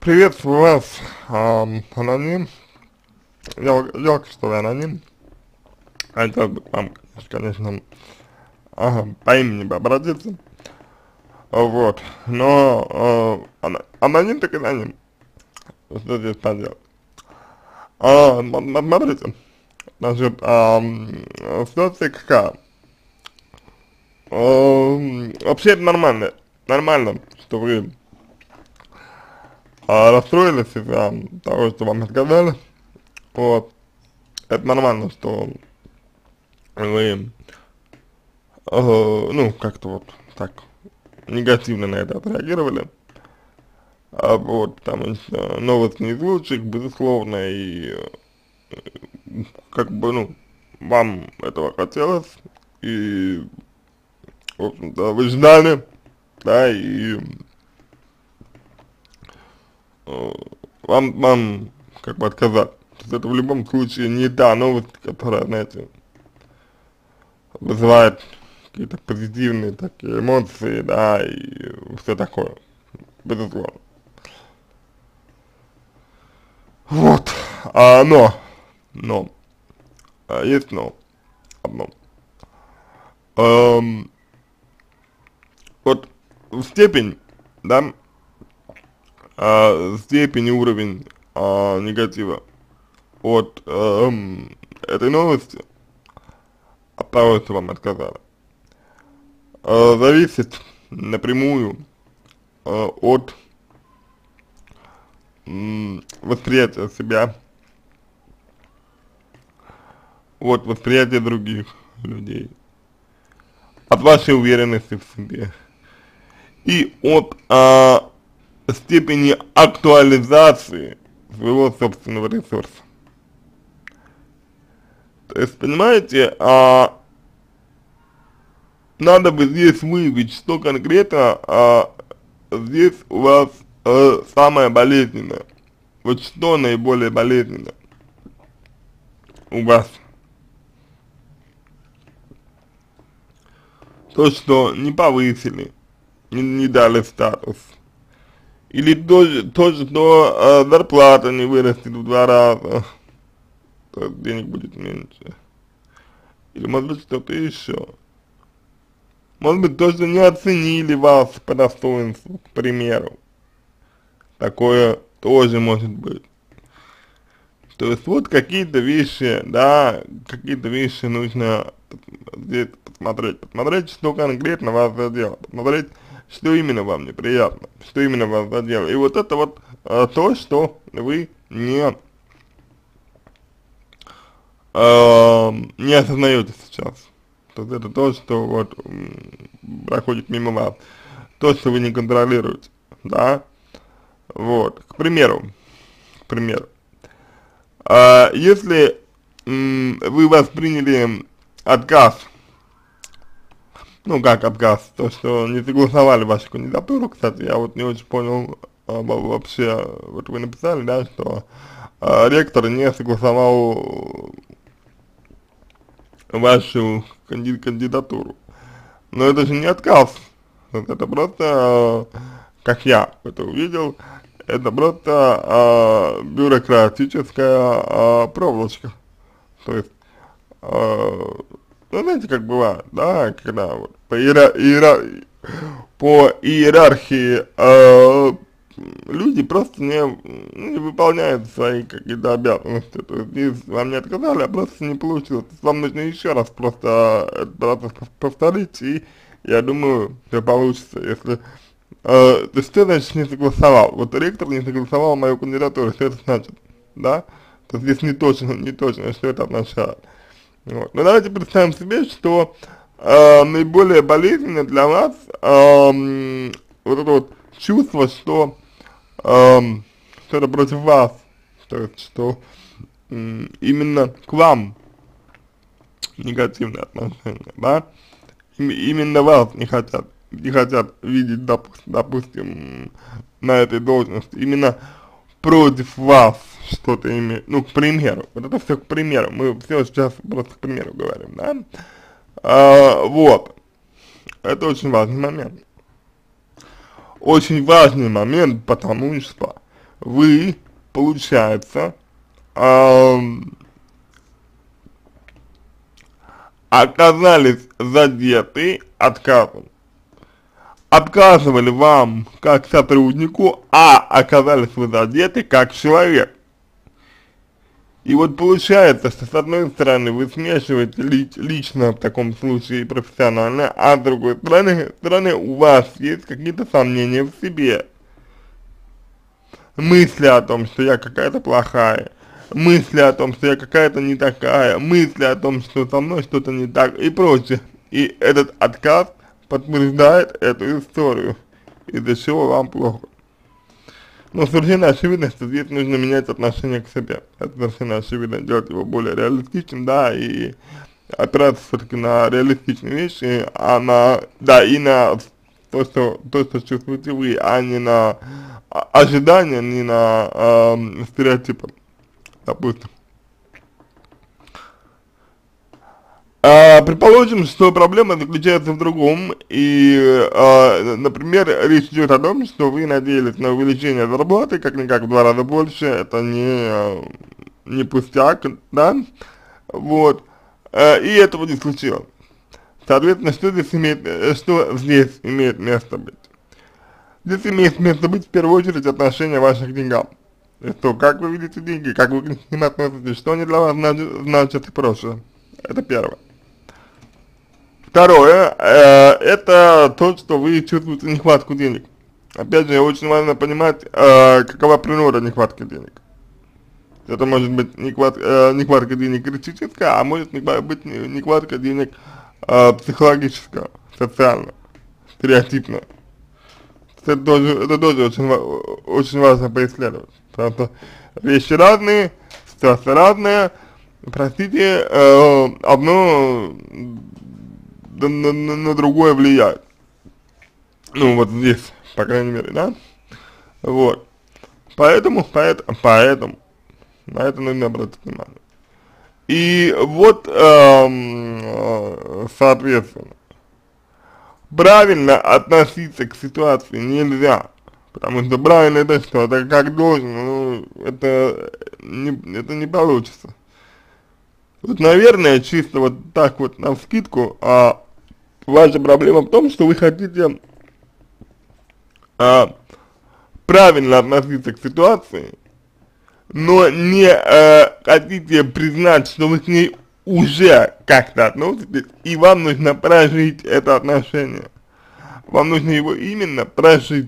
Приветствую вас, аноним. Жалко, что вы аноним. Хотел бы к вам, конечно, по имени бы обратиться. Вот. Но аноним так аноним. Что здесь поделать? Смотрите, значит, ситуация какая? Вообще это нормально. Нормально, что вы расстроились из-за того, что вам отказали. Вот. Это нормально, что вы, ну, как-то вот так негативно на это отреагировали. Вот, потому что новость не из лучших, безусловно, и как бы, ну, вам этого хотелось, и, в общем-то, вы ждали, да, и вам как бы отказать. То есть это в любом случае не та новость, которая, знаете, вызывает какие-то позитивные такие эмоции, да, и все такое, безусловно. Вот, но, есть но, одно. Эм, вот степень, да, степень и уровень негатива от этой новости, от того, что вам отказали, зависит напрямую от восприятия себя, от восприятия других людей, от вашей уверенности в себе и от степени актуализации своего собственного ресурса. То есть, понимаете, надо бы здесь выявить, что конкретно здесь у вас самое болезненное. Вот что наиболее болезненно у вас. То, что не повысили, не дали статус. Или то что зарплата не вырастет в 2 раза, то денег будет меньше. Или может быть что-то еще. Может быть то, что не оценили вас по достоинству, к примеру. Такое тоже может быть. То есть вот какие-то вещи, да, какие-то вещи нужно здесь посмотреть, что конкретно вас задело, посмотреть, что именно вам неприятно, что именно вас задело. И вот это вот то, что вы не осознаете сейчас. То есть это то, что вот проходит мимо вас, то, что вы не контролируете, да. Вот, к примеру, если вы восприняли отказ, ну как отказ, то, что не согласовали вашу кандидатуру, кстати, я вот не очень понял вообще, вот вы написали, да, что ректор не согласовал вашу кандидатуру, но это же не отказ, это просто, как я это увидел, это просто бюрократическая проволочка. То есть, ну знаете, как бывает, да, когда вот по иерархии люди просто не выполняют свои какие-то обязанности. То есть, если вам не отказали, а просто не получилось. То есть, вам нужно еще раз просто этот процесс повторить, и я думаю, все получится, если то есть, что значит не согласовал? Вот ректор не согласовал мою кандидатуру, что это значит, да? То есть здесь не точно, что это означает. Вот. Но давайте представим себе, что наиболее болезненно для вас вот это вот чувство, что что-то против вас, то есть, что именно к вам негативное отношение, да? Именно вас не хотят видеть, допустим, на этой должности, именно против вас что-то имеет, ну, к примеру, вот это все к примеру, мы все сейчас просто к примеру говорим, да, вот, это очень важный момент, потому что вы, получается, эм, оказались задеты отказом. Отказывали вам как сотруднику, а оказались вы задеты как человек. И вот получается, что с одной стороны вы смешиваете лично в таком случае и профессионально, а с другой стороны у вас есть какие-то сомнения в себе. Мысли о том, что я какая-то плохая, мысли о том, что я какая-то не такая, мысли о том, что со мной что-то не так и прочее. И этот отказ подтверждает эту историю, из-за чего вам плохо. Но совершенно очевидно, что здесь нужно менять отношение к себе. Это совершенно очевидно, делать его более реалистичным, да, и опираться все-таки на реалистичные вещи, да, и на то, что чувствуете вы, а не на ожидания, не на стереотипы, допустим. Предположим, что проблема заключается в другом, и, например, речь идет о том, что вы надеялись на увеличение зарплаты, как-никак в 2 раза больше, это не пустяк, да, вот, и этого не случилось. Соответственно, что здесь имеет место быть? Здесь имеет место быть в первую очередь отношение ваших к деньгам. То, как вы видите деньги, как вы к ним относитесь, что они для вас значат и прочее. Это первое. Второе, это то, что вы чувствуете нехватку денег. Опять же, очень важно понимать, какова природа нехватки денег. Это может быть нехватка денег критическая, а может быть нехватка денег психологическая, социальная, стереотипная. Это тоже очень важно поисследовать. Потому что вещи разные, ситуации разные. Простите, одно на другое влияет. Ну, вот здесь, по крайней мере, да? Вот. Поэтому на это нужно обратить внимание. И вот, соответственно, правильно относиться к ситуации нельзя. Потому что правильно это что? Это как должен, ну, это не получится. Вот, наверное, чисто вот так вот навскидку, ваша проблема в том, что вы хотите правильно относиться к ситуации, но не хотите признать, что вы к ней уже как-то относитесь, и вам нужно прожить это отношение. Вам нужно его именно прожить.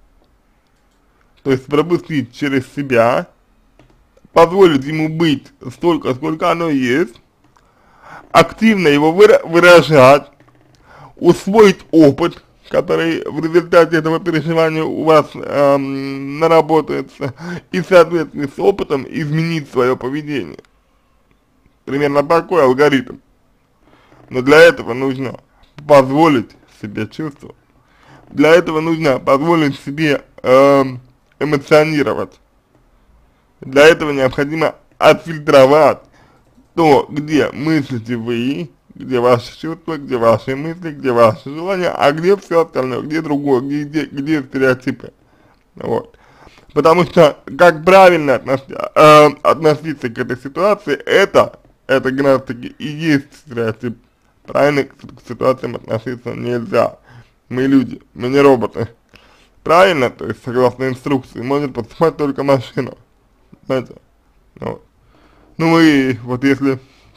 То есть пропустить через себя, позволить ему быть столько, сколько оно есть, активно его выражать, усвоить опыт, который в результате этого переживания у вас наработается, и в соответствии с опытом изменить свое поведение. Примерно такой алгоритм. Но для этого нужно позволить себе чувствовать. Для этого нужно позволить себе эмоционировать. Для этого необходимо отфильтровать то, где мыслите вы, где ваши чувства, где ваши мысли, где ваши желания, а где все остальное, где другое, где стереотипы. Вот. Потому что как правильно относиться к этой ситуации, это как раз таки и есть стереотип. Правильно к ситуациям относиться нельзя. Мы люди, мы не роботы. Правильно, то есть согласно инструкции, может поступать только машина. Знаете? Вот. Ну и вот если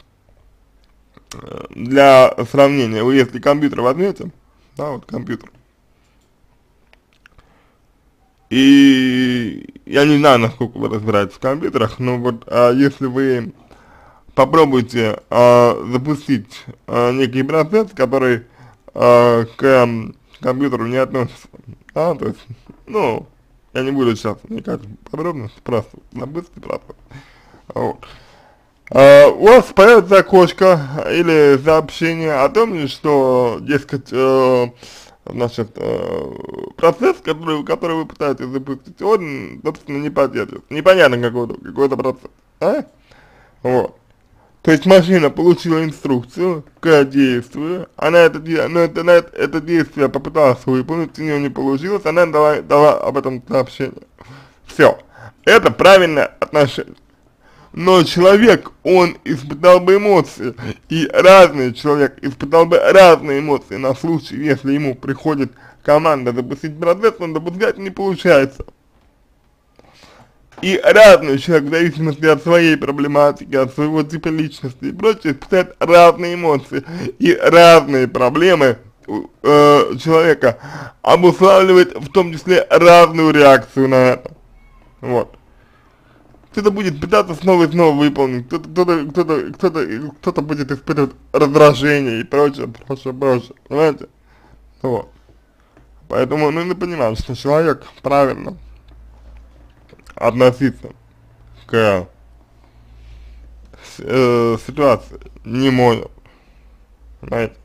для сравнения, вы если компьютер возьмете, да, вот компьютер, и я не знаю, насколько вы разбираетесь в компьютерах, но вот если вы попробуйте запустить некий процесс, который к компьютеру не относится, да, то есть, ну, я не буду сейчас никак подробности, просто запустите процесс. Вот. У вас появится окошко или сообщение о том, что, дескать, значит, процесс, который вы пытаетесь запустить, он, собственно, не поддерживается. Непонятно какой-то процесс, вот. То есть машина получила инструкцию к действию, она это действие попыталась выполнить, у нее не получилось, она дала об этом сообщение. Все. Это правильное отношение. Но человек, он испытал бы эмоции, и разный человек испытал бы разные эмоции на случай, если ему приходит команда запустить процесс, он допускать не получается. И разный человек, в зависимости от своей проблематики, от своего типа личности и прочее, испытает разные эмоции и разные проблемы человека, обуславливает в том числе разную реакцию на это. Вот. Кто-то будет пытаться снова и снова выполнить, кто-то будет испытывать раздражение и прочее, понимаете? Вот. Поэтому нужно понимать, что человек правильно относиться к ситуации не может, знаете.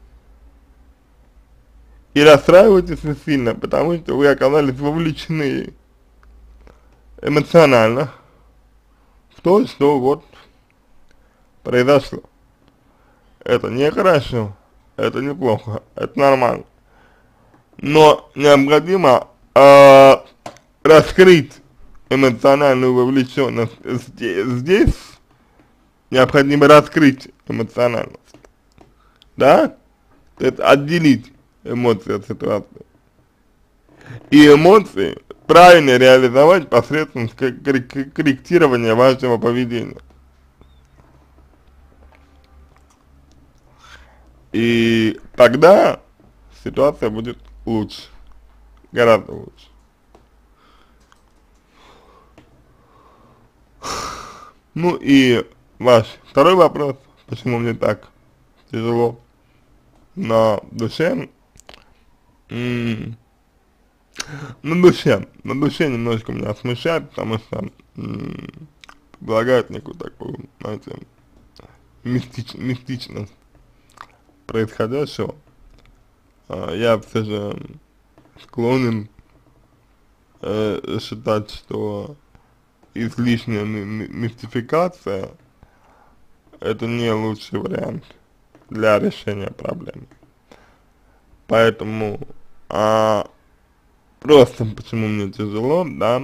И расстраивайтесь не сильно, потому что вы оказались вовлечены эмоционально в то, что вот произошло. Это нехорошо, это неплохо, это нормально. Но необходимо раскрыть эмоциональную вовлеченность здесь, необходимо раскрыть эмоциональность, да, это отделить эмоции от ситуации, и эмоции правильно реализовать посредством корректирования вашего поведения. И тогда ситуация будет лучше, гораздо лучше. Ну и ваш второй вопрос, почему мне так тяжело на душе, на душе немножко меня смущает, потому что предлагает некую такую, знаете, мистичность происходящего. Я все же склонен считать, что излишняя мистификация это не лучший вариант для решения проблемы. Поэтому просто почему мне тяжело, да,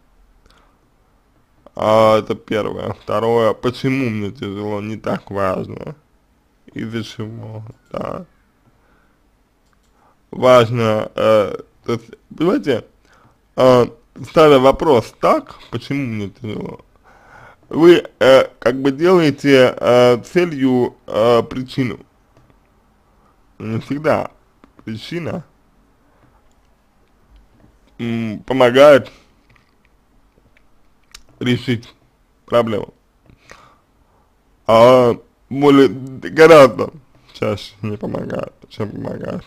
это первое. Второе, почему мне тяжело, не так важно, из-за чего, да. Важно, то есть, понимаете, ставя вопрос так, почему мне тяжело, вы как бы делаете целью причину. Не всегда причина помогает решить проблему, а гораздо чаще не помогает, чем помогает.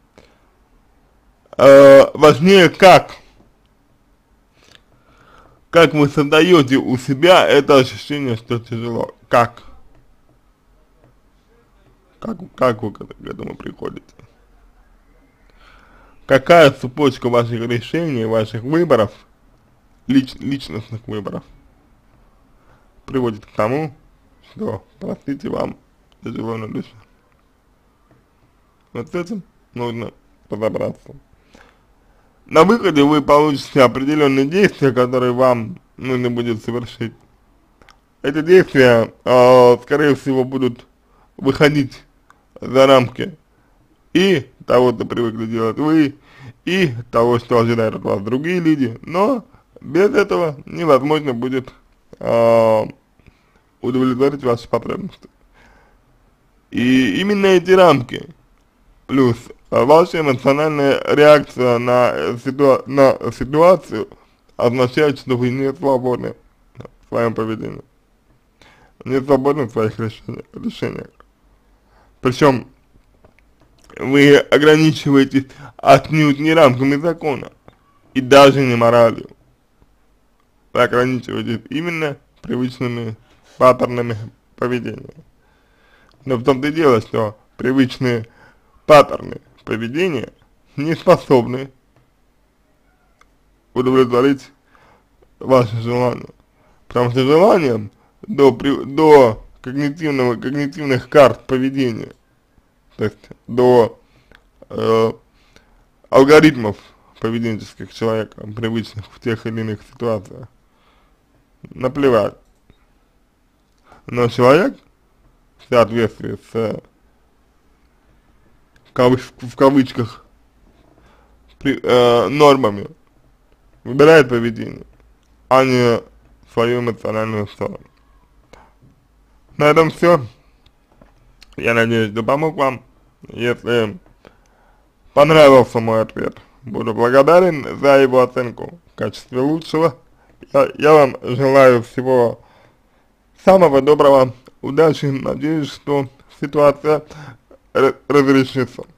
Важнее как вы создаете у себя это ощущение, что тяжело, как вы к этому приходите, какая цепочка ваших решений, ваших выборов, личностных выборов приводит к тому, что, простите, вам тяжело на душе. Вот с этим нужно разобраться. На выходе вы получите определенные действия, которые вам нужно будет совершить. Эти действия, скорее всего, будут выходить за рамки и того, что привыкли делать вы, и того, что ожидают от вас другие люди, но без этого невозможно будет удовлетворить ваши потребности. И именно эти рамки, плюс ваша эмоциональная реакция на ситуацию означает, что вы не свободны в своем поведении, не свободны в своих решениях. Причем вы ограничиваетесь отнюдь не рамками закона и даже не моралью. Вы ограничиваетесь именно привычными паттернами поведения. Но в том-то и дело, что привычные паттерны поведения не способны удовлетворить ваши желания. Потому что желанием до когнитивных карт поведения, то есть до алгоритмов поведенческих человека, привычных в тех или иных ситуациях, наплевать. Но человек в соответствии с, в кавычках, нормами выбирает поведение, а не свою эмоциональную сторону. На этом все. Я надеюсь, что помог вам. Если понравился мой ответ, буду благодарен за его оценку в качестве лучшего. Я вам желаю всего самого доброго, удачи, надеюсь, что ситуация разрешится.